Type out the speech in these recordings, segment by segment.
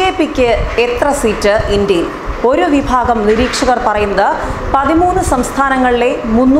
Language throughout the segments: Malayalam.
ബിജെപിക്ക് എത്ര സീറ്റ് ഇന്ത്യയിൽ? ഒരു വിഭാഗം നിരീക്ഷകർ പറയുന്നത് 13 സംസ്ഥാനങ്ങളിലെ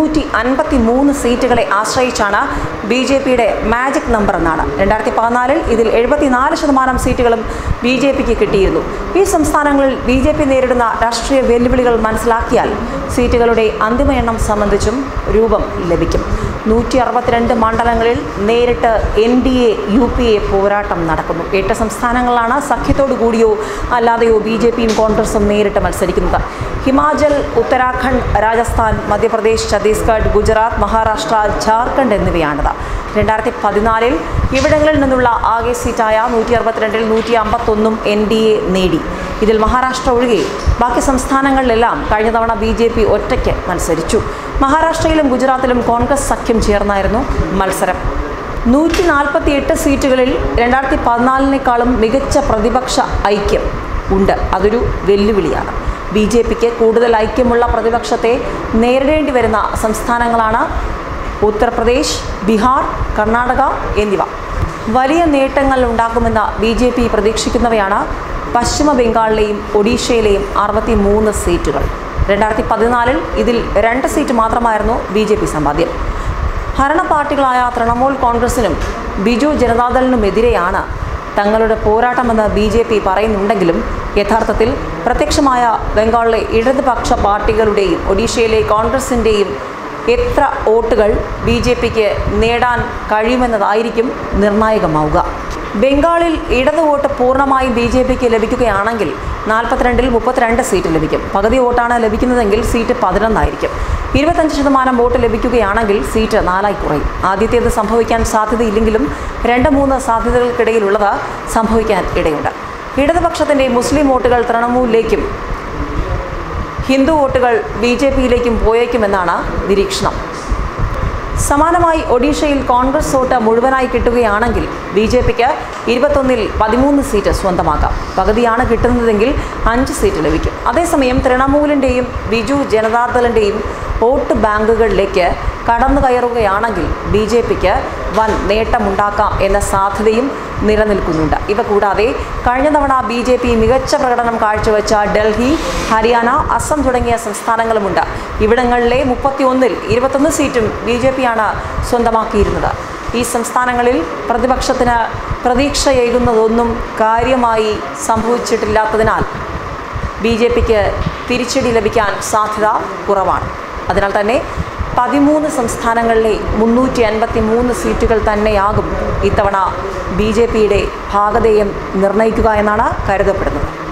353 സീറ്റുകളെ ആശ്രയിച്ചാണ് ബിജെപിയുടെ മാജിക് നമ്പർ എന്നാണ്. 2014 ഇതിൽ 74% സീറ്റുകളും ബിജെപിക്ക് കിട്ടിയിരുന്നു. ഈ സംസ്ഥാനങ്ങളിൽ ബിജെപി നേരിടുന്ന രാഷ്ട്രീയ വെല്ലുവിളികൾ മനസ്സിലാക്കിയാൽ സീറ്റുകളുടെ അന്തിമ എണ്ണം സംബന്ധിച്ചും രൂപം ലഭിക്കും. 162 മണ്ഡലങ്ങളിൽ നേരിട്ട് NDA UPA പോരാട്ടം നടക്കുന്നു. 8 സംസ്ഥാനങ്ങളിലാണ് സഖ്യത്തോടു കൂടിയോ അല്ലാതെയോ ബിജെപിയും കോൺഗ്രസും നേരിട്ട് മത്സരിക്കുന്നത്. ഹിമാചൽ, ഉത്തരാഖണ്ഡ്, രാജസ്ഥാൻ, മധ്യപ്രദേശ്, ഛത്തീസ്ഗഡ്, ഗുജറാത്ത്, മഹാരാഷ്ട്ര, ജാർഖണ്ഡ് എന്നിവയാണിത്. 2014 ഇവിടങ്ങളിൽ നിന്നുള്ള ആകെ സീറ്റായ 162-ൽ 151 NDA നേടി. ഇതിൽ മഹാരാഷ്ട്ര ഒഴികെ ബാക്കി സംസ്ഥാനങ്ങളിലെല്ലാം കഴിഞ്ഞ തവണ ബിജെപി ഒറ്റയ്ക്ക് മത്സരിച്ചു. മഹാരാഷ്ട്രയിലും ഗുജറാത്തിലും കോൺഗ്രസ് സഖ്യം ചേർന്നായിരുന്നു മത്സരം. 148 സീറ്റുകളിൽ 2014-നേക്കാളും മികച്ച പ്രതിപക്ഷ ഐക്യം ഉണ്ട്. അതൊരു വെല്ലുവിളിയാണ്. ബിജെപിക്ക് കൂടുതൽ ഐക്യമുള്ള പ്രതിപക്ഷത്തെ നേരിടേണ്ടി വരുന്ന സംസ്ഥാനങ്ങളാണ് ഉത്തർപ്രദേശ്, ബീഹാർ, കർണാടക എന്നിവ. വലിയ നേട്ടങ്ങൾ ഉണ്ടാക്കുമെന്ന് ബിജെപി പ്രതീക്ഷിക്കുന്നവയാണ് പശ്ചിമ ബംഗാളിലെയും ഒഡീഷയിലെയും 63 സീറ്റുകൾ. 2014 ഇതിൽ 2 സീറ്റ് മാത്രമായിരുന്നു ബിജെപി സമ്പാദ്യം. ഭരണ പാർട്ടികളായ തൃണമൂൽ കോൺഗ്രസിനും ബിജു ജനതാദളിനുമെതിരെയാണ് തങ്ങളുടെ പോരാട്ടമെന്ന് ബിജെപി പറയുന്നുണ്ടെങ്കിലും യഥാർത്ഥത്തിൽ പ്രത്യക്ഷമായ ബംഗാളിലെ ഇടതുപക്ഷ പാർട്ടികളുടെയും ഒഡീഷയിലെ കോൺഗ്രസിൻ്റെയും എത്ര വോട്ടുകൾ ബിജെപിക്ക് നേടാൻ കഴിയുമെന്നതായിരിക്കും നിർണായകമാവുക. ബംഗാളിൽ ഇടത് വോട്ട് പൂർണ്ണമായും ബിജെപിക്ക് ലഭിക്കുകയാണെങ്കിൽ 42-ൽ 32 സീറ്റ് ലഭിക്കും. പകുതി വോട്ടാണ് ലഭിക്കുന്നതെങ്കിൽ സീറ്റ് 11 ആയിരിക്കും. 25% വോട്ട് ലഭിക്കുകയാണെങ്കിൽ സീറ്റ് 4 കുറയും. ആദ്യത്തേത് സംഭവിക്കാൻ സാധ്യതയില്ലെങ്കിലും 2-3 സാധ്യതകൾക്കിടയിലുള്ളത് സംഭവിക്കാൻ ഇടയുണ്ട്. ഇടതുപക്ഷത്തിൻ്റെ മുസ്ലിം വോട്ടുകൾ തൃണമൂലിലേക്കും ഹിന്ദു വോട്ടുകൾ ബിജെപിയിലേക്കും പോയേക്കുമെന്നാണ് നിരീക്ഷണം. സമാനമായി ഒഡീഷയിൽ കോൺഗ്രസ് വോട്ട് മുഴുവനായി കിട്ടുകയാണെങ്കിൽ ബിജെപിക്ക് 21-ൽ 13 സീറ്റ് സ്വന്തമാക്കാം. പകുതിയാണ് കിട്ടുന്നതെങ്കിൽ 5 സീറ്റ് ലഭിക്കും. അതേസമയം തൃണമൂലിൻ്റെയും ബിജു ജനതാദളിൻ്റെയും വോട്ട് ബാങ്കുകളിലേക്ക് കടന്നു കയറുകയാണെങ്കിൽ ബിജെപിക്ക് വൻ നേട്ടമുണ്ടാക്കാം എന്ന സാധ്യതയും നിലനിൽക്കുന്നുണ്ട്. ഇവ കൂടാതെ കഴിഞ്ഞ തവണ ബിജെപി മികച്ച പ്രകടനം കാഴ്ചവെച്ച ഡൽഹി, ഹരിയാന, അസം തുടങ്ങിയ സംസ്ഥാനങ്ങളുമുണ്ട്. ഇവിടങ്ങളിലെ 31-ൽ 21 സീറ്റും ബിജെപിയാണ് സ്വന്തമാക്കിയിരുന്നത്. ഈ സംസ്ഥാനങ്ങളിൽ പ്രതിപക്ഷത്തിന് പ്രതീക്ഷയേകുന്നതൊന്നും കാര്യമായി സംഭവിച്ചിട്ടില്ലാത്തതിനാൽ ബിജെപിക്ക് തിരിച്ചടി ലഭിക്കാൻ സാധ്യത കുറവാണ്. അതിനാൽ തന്നെ 13 സംസ്ഥാനങ്ങളിലെ 353 സീറ്റുകൾ തന്നെയാകും ഇത്തവണ ബിജെപിയുടെ ഭാഗധേയം നിർണ്ണയിക്കുക എന്നാണ് കരുതപ്പെടുന്നത്.